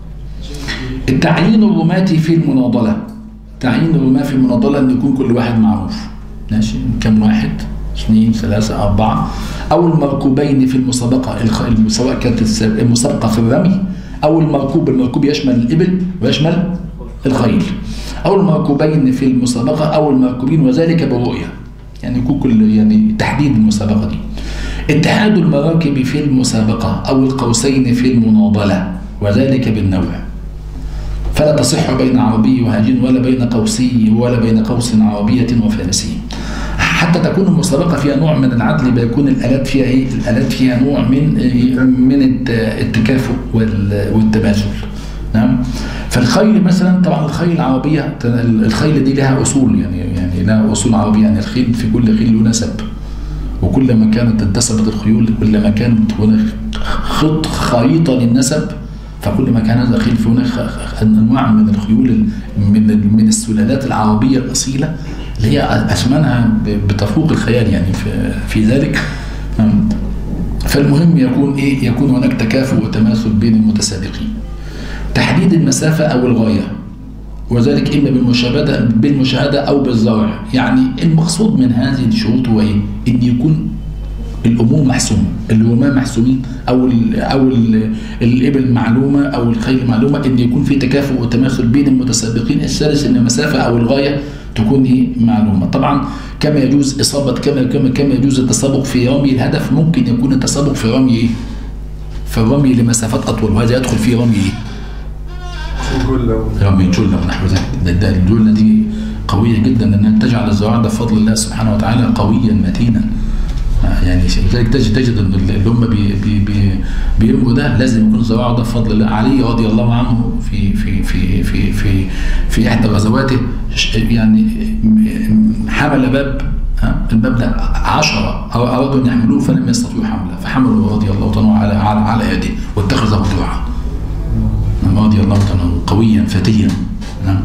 التعيين الرماة في المناضلة. تعيين الرماة في المناضلة أن يكون كل واحد معروف. ماشي كم واحد؟ اثنين ثلاثة أربعة. أو المركوبين في المسابقة سواء كانت المسابقة في الرمي أو المركوب. المركوب يشمل الإبل ويشمل الخيل. أو المركوبين في المسابقة أو المركوبين وذلك برؤية يعني يكون كل يعني تحديد المسابقة دي. اتحاد المراكب في المسابقة أو القوسين في المناضلة وذلك بالنوع. فلا تصح بين عربي وهاجين ولا بين قوسي ولا بين قوس عربية وفارسي. حتى تكون المسابقة فيها نوع من العدل بيكون الآلات فيها إيه؟ الآلات فيها نوع من من التكافؤ والتبادل. نعم. فالخيل مثلا طبعا الخيل العربية الخيل دي لها أصول يعني يعني لها أصول عربية يعني الخيل في كل خيل له نسب وكل ما كانت انتسبت الخيول كل ما كانت هناك خط خريطة للنسب فكل ما كان هذا الخيل في هناك أنواع من الخيول من من السلالات العربية الأصيلة اللي هي أثمانها بتفوق الخيال يعني في في ذلك. فالمهم يكون إيه؟ يكون هناك تكافؤ وتماثل بين المتسابقين. تحديد المسافة أو الغاية وذلك إما بالمشاهدة بالمشاهدة أو بالزرع. يعني المقصود من هذه الشروط هو إيه؟ إن يكون الأمور محسومة، الرماة محسومين أو ال أو ال الإبل معلومة أو الخيل معلومة، إن يكون في تكافؤ وتماثل بين المتسابقين. الثالث إن المسافة أو الغاية تكون إيه؟ معلومة. طبعا كما يجوز إصابة كما كما كما يجوز التسابق في رمي الهدف ممكن يكون التسابق في رمي إيه؟ في الرمي لمسافات أطول وهذا يدخل في رمي إيه؟ رمي الجلة ونحو ذلك. ده, ده الجلة دي قوية جدا، لأنها تجعل الزراعة ده بفضل الله سبحانه وتعالى قويا متينا. يعني لذلك تجد تجد ان اللي هم بي بي بي بيرموا ده لازم يكون زراعه ده بفضل الله. علي رضي الله عنه في في في في في في احدى غزواته يعني حمل باب، الباب ده عشرة ارادوا ان يحملوه فلم يستطيعوا حمله، فحملوا رضي الله تعالى على على على يده واتخذه دروعا رضي الله تعالى قويا فتيا. نعم.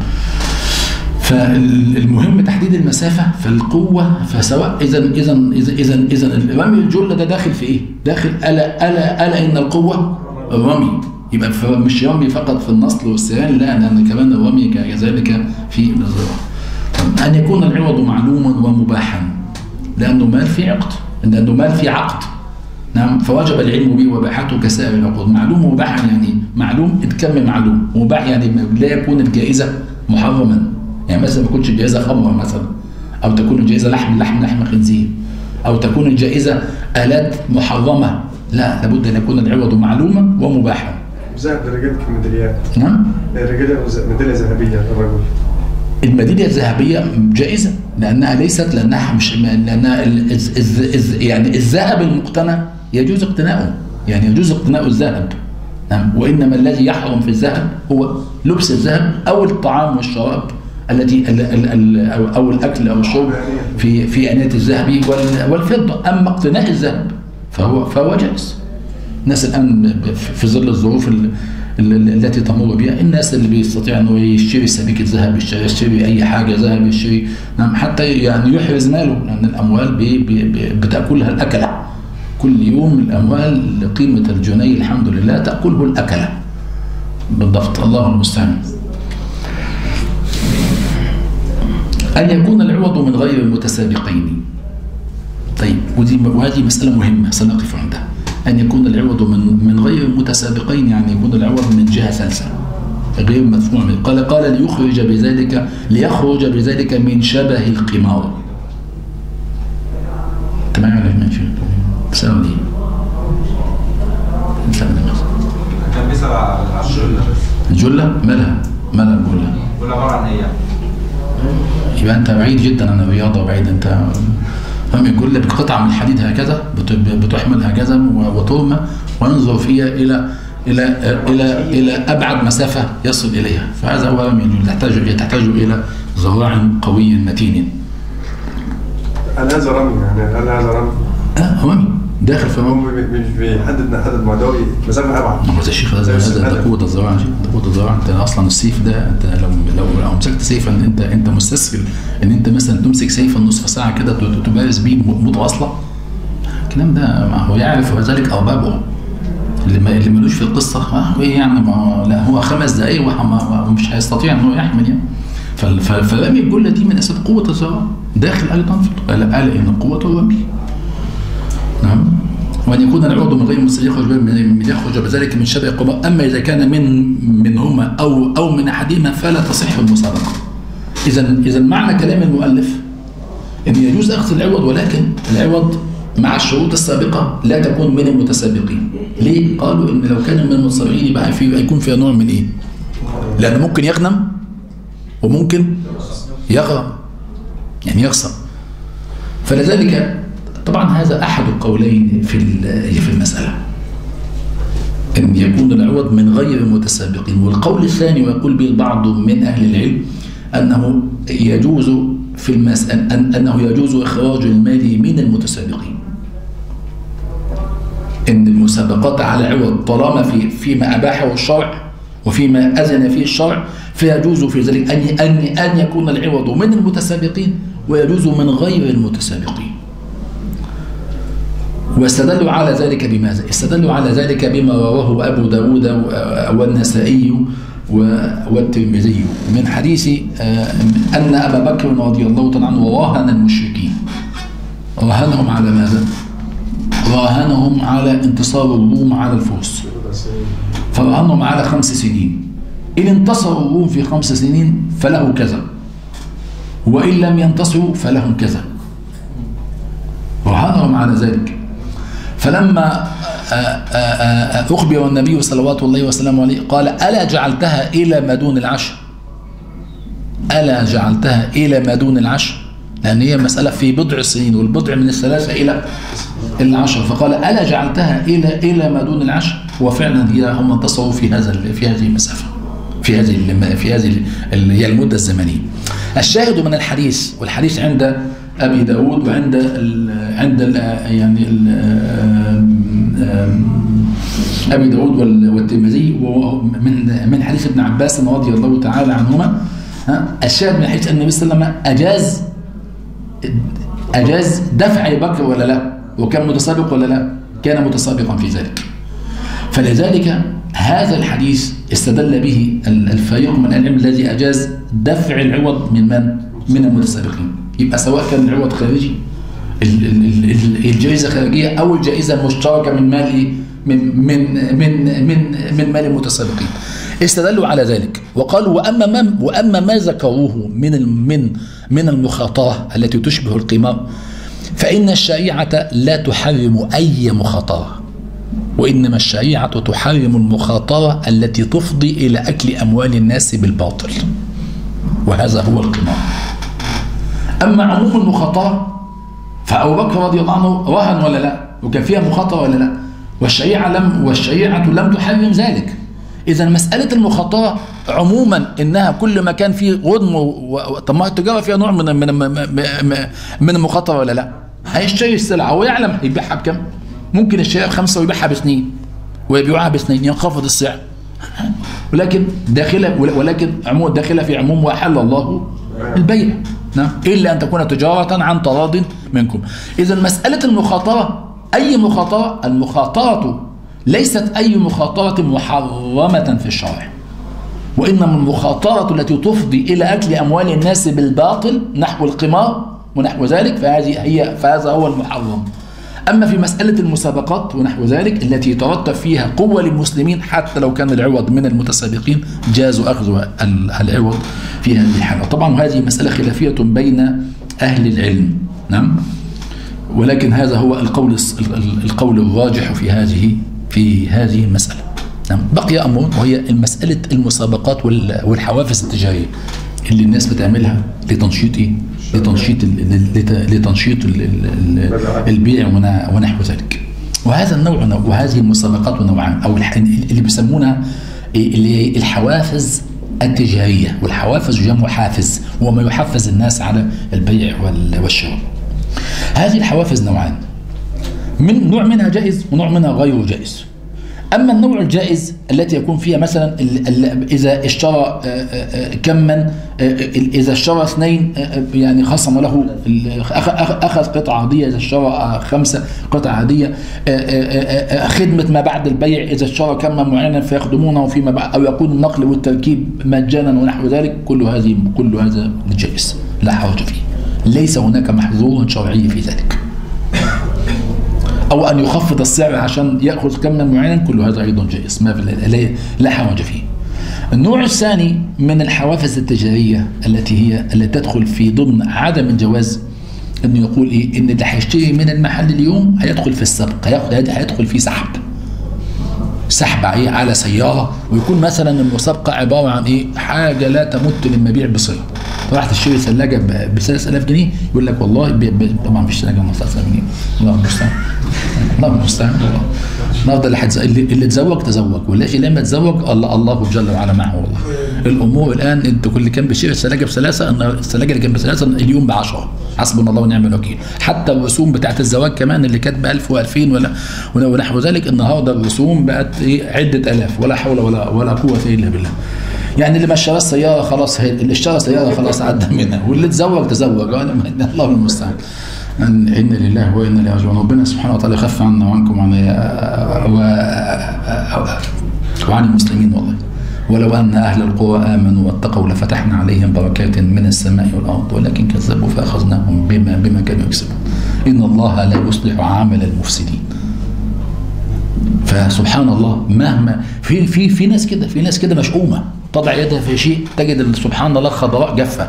فالمهم تحديد المسافة في القوة. فسواء إذا إذا إذا إذا إذا رمي الجلة ده داخل في إيه؟ داخل ألا ألا ألا إن القوة الرمي، يبقى مش رمي فقط في النصل والسيان، لا، لأن كمان الرمي كذلك في الزراعة. أن يكون العوض معلوما ومباحا، لأنه مال في عقد، لأنه مال في عقد. نعم. فوجب العلم به وباحته كسائر العقود. معلوم ومباحا يعني معلوم كم معلوم، ومباح يعني لا يكون الجائزة محرما. يعني مثلا ما تكونش الجائزة خمرة مثلا، أو تكون الجائزة لحم لحم لحم خنزير، أو تكون الجائزة آلات محرمة. لا، لابد أن يكون العوض معلوما ومباحا. زي الرجال كميداليات. نعم. الرجال ميدالية ذهبية للرجل. الميدالية الذهبية جائزة لأنها ليست لأنها مش لأنها الز الز يعني الذهب المقتنى يجوز اقتناؤه، يعني يجوز اقتناء الذهب. نعم. وإنما الذي يحرم في الذهب هو لبس الذهب أو الطعام والشراب التي أو الأكل أو الشرب في في آنية الذهب والفضة. أما اقتناء الذهب فهو فهو جائز. الناس الآن في ظل الظروف التي تمر بها، الناس اللي بيستطيع انه يشتري سبيكة ذهب، يشتري اي حاجة ذهب، يشتري نعم حتى يعني يحرز ماله، لان الاموال بي بي بتاكلها الاكلة. كل يوم الاموال قيمة الجنيه الحمد لله تاكله الاكلة بالضبط. الله المستعان. ان يكون العوض من غير المتسابقين. طيب، ودي وهذه مسألة مهمة سنقف عندها. أن يكون العوض من من غير متسابقين، يعني يكون العوض من جهة ثالثة غير مدفوع منه. قال قال ليخرج بذلك ليخرج بذلك من شبه القمار. تمام ولا ماشي؟ سألني سألني كان بيسأل على الجلة بس. الجلة مالها؟ مالها الجلة؟ الجلة عبارة عن إيه؟ يبقى أنت بعيد جدا عن الرياضة، وبعيد أنت فهم. يقول لك بقطعة من الحديد هكذا بتحمل هكذا وترمى وينظر فيها إلى إلى إلى إلى أبعد مسافة يصل إليها. فهذا هو رمي الجلة، تحتاج تحتاج إلى ذراع قوي متين. هل هذا رمي؟ يعني هل هذا رمي؟ اه رمي داخل في رمي. مش بيحدد حدد معدوي مسافة أبعد. ما هو يا شيخ هذا هذا ده قوة الذراع، ده قوة الذراع. أنت أصلا السيف ده أنت لو لو لو مسكت سيفا أنت أنت مستسهل إن أنت مثلا تمسك سيفا نصف ساعة كده تمارس بيه متواصلة. الكلام ده ما هو يعرف ذلك أربابه. اللي ما اللي ملوش في القصة اه إيه يعني، ما لا هو خمس دقايق ومش هيستطيع إن هو يحمل يعني. فالرمي الجلة دي من أسباب قوة الذراع داخل أيضا في قال إن قوة الرمي. نعم. وأن يكون العوض من غير مستحيل يخرج من يخرج بذلك من شبه القمار. أما إذا كان من منهما أو أو من أحدهما فلا تصح المسابقة. إذا إذا معنى كلام المؤلف إن يجوز أخذ العوض، ولكن العوض مع الشروط السابقة لا تكون من المتسابقين. ليه؟ قالوا إن لو كان من المتسابقين يبقى في يكون فيها نوع من إيه؟ لأنه ممكن يغنم وممكن يغرم، يعني يخسر. فلذلك طبعا هذا أحد القولين في في المسألة، أن يكون العوض من غير المتسابقين. والقول الثاني ويقول به البعض من أهل العلم أنه يجوز في المسألة أن أنه يجوز إخراج المال من المتسابقين. إن المسابقات على عوض طالما في فيما أباحه الشرع وفيما أذن فيه الشرع فيجوز في ذلك أن أن أن يكون العوض من المتسابقين ويجوز من غير المتسابقين. واستدلوا على ذلك بماذا؟ استدلوا على ذلك بما رواه أبو داود والنسائي والترمذي من حديث أن أبا بكر رضي الله تعالى عنه راهن المشركين. راهنهم على ماذا؟ راهنهم على انتصار الروم على الفرس. فراهنهم على خمس سنين. إن انتصروا الروم في خمس سنين فله كذا، وإن لم ينتصروا فلهم كذا. راهنهم على ذلك. فلما أخبر النبي صلوات الله وسلامه عليه قال ألا جعلتها إلى ما دون العشر ألا جعلتها إلى ما دون العشر، لأن هي مسألة في بضع سنين، والبضع من الثلاثة إلى العشر، فقال ألا جعلتها إلى إلى ما دون العشر، وفعلا هي هم انتصروا في هذا في هذه المسافة، في هذه في هذه اللي هي المدة الزمنية. الشاهد من الحديث، والحديث عند أبي داود وعند ال عند ال يعني ال أبي داود والترمذي، ومن من حديث ابن عباس رضي الله تعالى عنهما. الشاهد من حديث النبي صلى الله عليه وسلم أجاز أجاز دفع أبي بكر ولا لا؟ وكان متسابق ولا لا؟ كان متسابقا في ذلك. فلذلك هذا الحديث استدل به الفريق من العلم الذي أجاز دفع العوض من من؟ من المتسابقين. يبقى سواء كان العوض خارجي، الجائزة خارجية، أو الجائزة مشتركة من مال من من من من من مال المتسابقين. استدلوا على ذلك وقالوا وأما ما وأما ما ذكروه من من من المخاطرة التي تشبه القمار، فإن الشريعة لا تحرم أي مخاطرة، وإنما الشريعة تحرم المخاطرة التي تفضي إلى أكل أموال الناس بالباطل، وهذا هو القمار. أما عموم المخاطرة فأبو بكر رضي الله عنه رهن ولا لا؟ وكان فيها مخاطرة ولا لا؟ والشريعة لم والشريعة لم تحرم ذلك. إذا مسألة المخاطرة عموما إنها كل ما كان فيه غنم و... طب ما التجارة فيها نوع من من من المخاطرة ولا لا؟ هيشتري السلعة ويعلم هيبيعها بكم؟ ممكن يشتريها بخمسة ويبيعها باثنين، ويبيعها باثنين، ينخفض السعر. ولكن داخلة ولكن عموم داخلة في عموم وأحل الله البيع، نعم، إلا أن تكون تجارة عن تراض منكم. إذا مسألة المخاطرة، أي مخاطرة، المخاطرة ليست أي مخاطرة محرمة في الشرع، وإنما المخاطرة التي تفضي إلى أكل أموال الناس بالباطل نحو القمار ونحو ذلك، فهذه هي فهذا هو المحرم. أما في مسألة المسابقات ونحو ذلك التي يترتب فيها قوة للمسلمين حتى لو كان العوض من المتسابقين، جاز أخذ العوض في هذه الحالة. طبعا هذه مسألة خلافية بين أهل العلم، نعم، ولكن هذا هو القول القول الراجح في هذه في هذه المسألة. نعم. بقي أمر، وهي مسألة المسابقات والحوافز التجارية اللي الناس بتعملها لتنشيط إيه؟ لتنشيط لتنشيط البيع ونحو ذلك. وهذا النوع وهذه المسابقات نوعان، أو اللي بيسمونها اللي الحوافز التجارية، والحوافز جمع حافز، وما يحفز الناس على البيع والشراء. هذه الحوافز نوعان، من نوع منها جائز ونوع منها غير جائز. أما النوع الجائز التي يكون فيها مثلا إذا اشترى كما إذا اشترى اثنين يعني خصم له أخذ قطعة عادية، إذا اشترى خمسة قطعة عادية، خدمة ما بعد البيع إذا اشترى كما معينا فيخدمونه فيما بعد، أو يكون النقل والتركيب مجانا ونحو ذلك، كل هذه كل هذا جائز لا حرج فيه، ليس هناك محظور شرعي في ذلك. أو أن يخفض السعر عشان يأخذ كما معينا، كل هذا أيضا جائز، ما لا حرج فيه. النوع الثاني من الحوافز التجارية التي هي التي تدخل في ضمن عدم الجواز، أنه يقول إيه؟ إن اللي هيشتري من المحل اليوم هيدخل في السبق، هيدخل في سحب سحب على سيارة، ويكون مثلا المسابقة عبارة عن إيه؟ حاجة لا تمت للمبيع بصلة. راح تشتري ثلاجة ب ثلاثة آلاف جنيه، يقول لك والله طبعا مفيش ثلاجة ب ثلاثة آلاف جنيه، الله المستعان، الله المستعان. النهارده اللي اللي تزوج تزوج، واللي لما تزوج الله الله جل وعلا معه. والله الامور الان انت كل كان بيشتري الثلاجة بثلاثة، الثلاجة اللي كان بثلاثة اليوم ب عشرة، حسبنا الله ونعم الوكيل. حتى الرسوم بتاعت الزواج كمان اللي كانت ب ألف وألفين ولا ونحو ذلك، النهارده الرسوم بقت ايه؟ عدة آلاف، ولا حول ولا ولا قوة الا بالله. يعني اللي ما اشترى السيارة خلاص، اللي اشترى سيارة خلاص عدى منها، واللي تزوج تزوج، الله المستعان. إن لله وإنا إليه راجعون. ربنا سبحانه وتعالى يخف عنا وعنكم وعن المسلمين. والله ولو أن أهل القرى آمنوا واتقوا لفتحنا عليهم بركات من السماء والأرض، ولكن كذبوا فأخذناهم بما بما كانوا يكسبون. إن الله لا يصلح عمل المفسدين. فسبحان الله، مهما في في في ناس كده، في ناس كده مشؤومة، تضع يدها في شيء تجد سبحان الله خضراء جافة.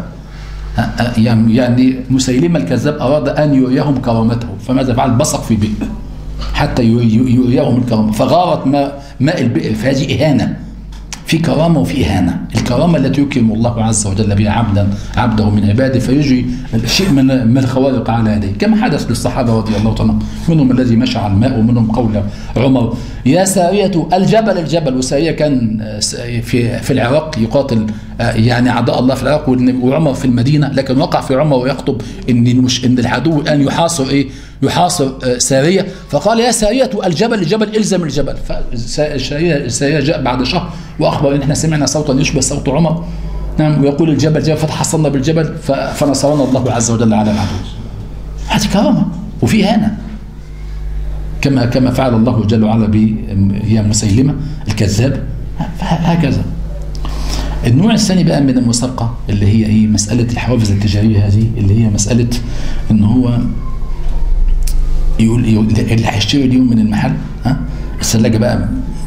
يعني مسيلمة الكذاب أراد أن يريهم كرامته، فماذا فعل؟ بصق في بئر حتى يريهم الكرامة، فغارت ماء, ماء البئر، فهذه إهانة. في كرامة وفي إهانة. الكرامة التي يكرم الله عز وجل بها عبدا عبده من عباده فيجري شيء من من الخوارق على يديه، كما حدث للصحابة رضي الله تعالى منهم الذي مشى على الماء، ومنهم قول عمر يا سارية الجبل الجبل. وسارية كان في في العراق يقاتل يعني أعداء الله في العراق، وعمر في المدينة، لكن وقع في عمر ويخطب إن مش إن العدو الآن يحاصر إيه؟ يحاصر سارية، فقال يا سارية الجبل الجبل الزم الجبل. فسارية جاء بعد شهر واخبر ان احنا سمعنا صوتا يشبه صوت عمر، نعم، ويقول الجبل جبل فتحصلنا بالجبل فنصرنا الله عز وجل على العدو. هذه كرامه وفي هانه، كما كما فعل الله جل وعلا بيا مسيلمه الكذاب. هكذا. النوع الثاني بقى من المسابقه اللي هي ايه؟ مساله الحوافز التجاريه هذه، اللي هي مساله ان هو يقول اللي هيشتري اليوم من المحل، ها، الثلاجه بقى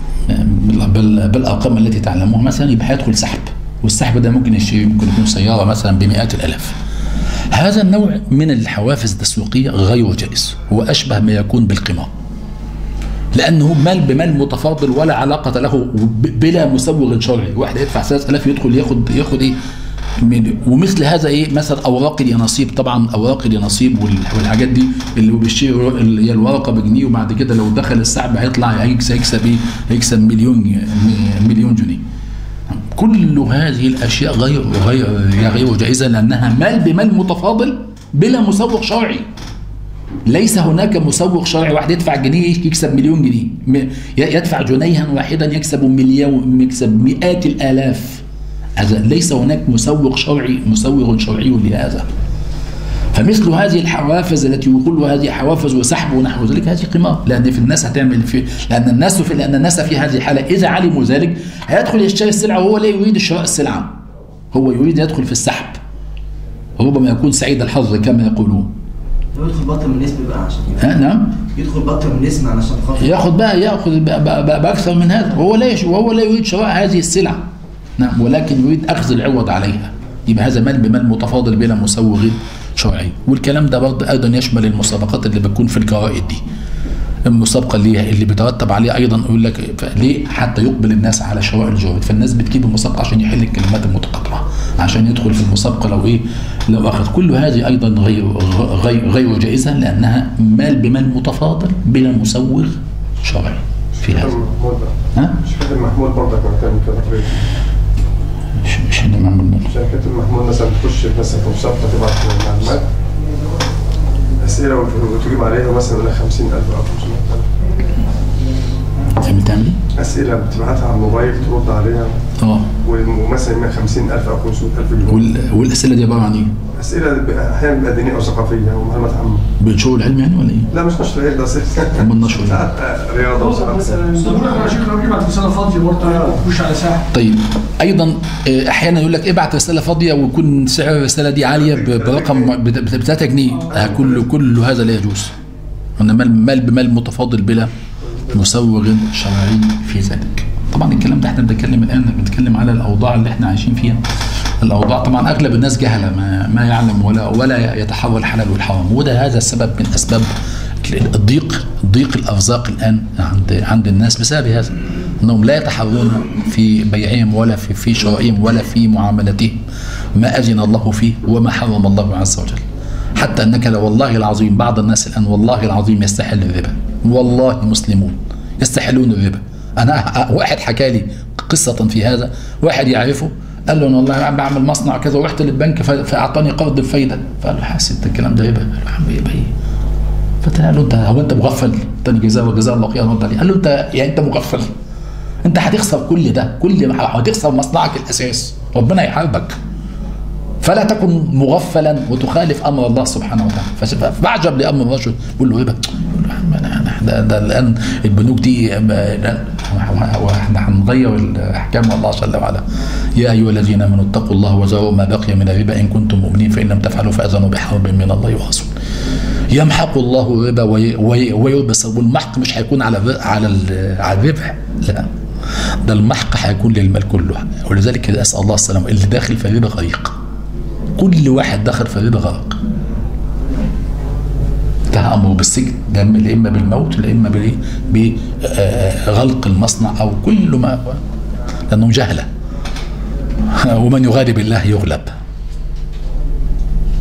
بالارقام التي تعلموها مثلا، يبقى هيدخل سحب، والسحب ده ممكن يشتري، ممكن يكون سياره مثلا بمئات الالاف. هذا النوع من الحوافز التسويقيه غير جائز، هو اشبه ما يكون بالقمار، لانه مال بمال متفاضل ولا علاقه له بلا مسوغ شرعي. واحد يدفع ثلاثة آلاف يدخل ياخد ياخد ايه؟ ومثل هذا ايه؟ مثلا اوراق اليانصيب، طبعا اوراق اليانصيب والحاجات دي اللي هو بيشتري اللي هي الورقه بجنيه، وبعد كده لو دخل السحب هيطلع هيكسب ايه؟ هيكسب مليون مليون جنيه. كل هذه الاشياء غير غير غير جائزه، لانها مال بمال متفاضل بلا مسوغ شرعي. ليس هناك مسوغ شرعي، واحد يدفع جنيه يكسب مليون جنيه، يدفع جنيها واحدا يكسب مليون، يكسب مئات الالاف. هذا ليس هناك مسوغ شرعي مسوغ شرعي لهذا. فمثل هذه الحوافز التي يقول هذه حوافز وسحب ونحو ذلك، هذه قمار، لان في الناس هتعمل في لان الناس في لان الناس في هذه الحاله اذا علموا ذلك هيدخل يشتري السلعه وهو لا يريد شراء السلعه، هو يريد يدخل في السحب، ربما يكون سعيد الحظ كما يقولون. يدخل بطل من الاسم بقى عشان ها نعم، يدخل بطل من الاسم علشان خاطر ياخذ بقى ياخذ باكثر من هذا، وهو لا وهو لا يريد شراء هذه السلعه، نعم، ولكن يريد اخذ العوض عليها. يبقى هذا مال بمال متفاضل بلا مسوغ شرعي. والكلام ده برضه ايضا يشمل المسابقات اللي بتكون في الجرائد دي. المسابقه اللي اللي بيترتب عليها ايضا يقول لك ليه؟ حتى يقبل الناس على شراء الجرائد، فالناس بتجيب المسابقه عشان يحل الكلمات المتقاطعه، عشان يدخل في المسابقه لو ايه؟ لو اخذ. كل هذه ايضا غير غير غير جائزه، لانها مال بمال متفاضل بلا مسوغ شرعي في هذا. ها؟ شركه المحمول برضك بتعمل كده. مش مش اللي معمول شركه المحمول مثلا تخش مثلا في مسابقه تبعت معلومات اسئله وتجيب عليها مثلا خمسين ألف او خمسمائة ألف. تعمل تعمل ايه؟ اسئله بتبعتها على الموبايل ترد عليها. اه. ومثلا خمسين ألف او خمسمائة ألف جنيه. والاسئله دي عباره عن ايه؟ اسئله احيانا بتبقى دينيه او ثقافيه ومعلومات عامه. بنشر العلم يعني ولا ايه؟ لا مش نشر العلم، بس امال نشر ايه؟ رياضه وصحه مثلا. يا شيخ لو جبت رساله فاضيه برضه تخش على ساعه. طيب ايضا احيانا يقول لك ابعت رساله فاضيه ويكون سعر الرساله دي عاليه برقم ب ثلاثة جنيه. كل كل هذا لا يجوز. ان مال مال بمال متفاضل بلا مسوغ شرعي في ذلك. طبعا الكلام ده احنا بنتكلم الان بنتكلم على الاوضاع اللي احنا عايشين فيها. الاوضاع طبعا اغلب الناس جهله، ما, ما يعلم ولا ولا يتحرى الحلال والحرام، وده هذا السبب من اسباب الضيق ضيق الارزاق الان عند عند الناس بسبب هذا، انهم لا يتحرون في بيعهم ولا في في شرائهم ولا في معاملتهم ما اذن الله فيه وما حرم الله عز وجل. حتى انك لو والله العظيم بعض الناس الان والله العظيم يستحل الربا، والله مسلمون يستحلون الربا. انا واحد حكى لي قصه في هذا، واحد يعرفه قال له انا والله بعمل مصنع كذا ورحت للبنك فاعطاني قرض بفايده، فقال له حاسس الكلام ده ربا. قال له يا عم يبقى ايه؟ فقال له انت هو انت مغفل؟ تاني جزاه وجزاه الله خيرا رد عليه. قال له انت يعني انت مغفل؟ انت هتخسر كل ده، كل ما هتخسر مصنعك الاساس، ربنا يحاربك. فلا تكن مغفلا وتخالف امر الله سبحانه وتعالى. فبعجب لامر الرجل يقول له ربا، يقول له ده, ده الان البنوك دي احنا هنغير احكام الله جل وعلا. يا ايها الذين امنوا اتقوا الله وذروا ما بقي من الربا ان كنتم مؤمنين فان لم تفعلوا فاذنوا بحرب من الله ورسوله. يمحق الله الربا ويربي. والمحق مش هيكون على على على الربح، لا، ده المحق هيكون للمال كله. ولذلك اسال الله السلامه. اللي داخل في الربا غريق، كل واحد دخل في الربا غرق. انتهى امره بالسجن، لا اما بالموت لا اما بغلق المصنع او كل ما، لانهم جهله. ومن يغالب الله يغلب.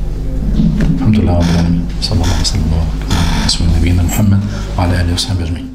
الحمد لله رب العالمين، صلى الله وسلم وبارك على نبينا محمد وعلى اله وصحبه اجمعين.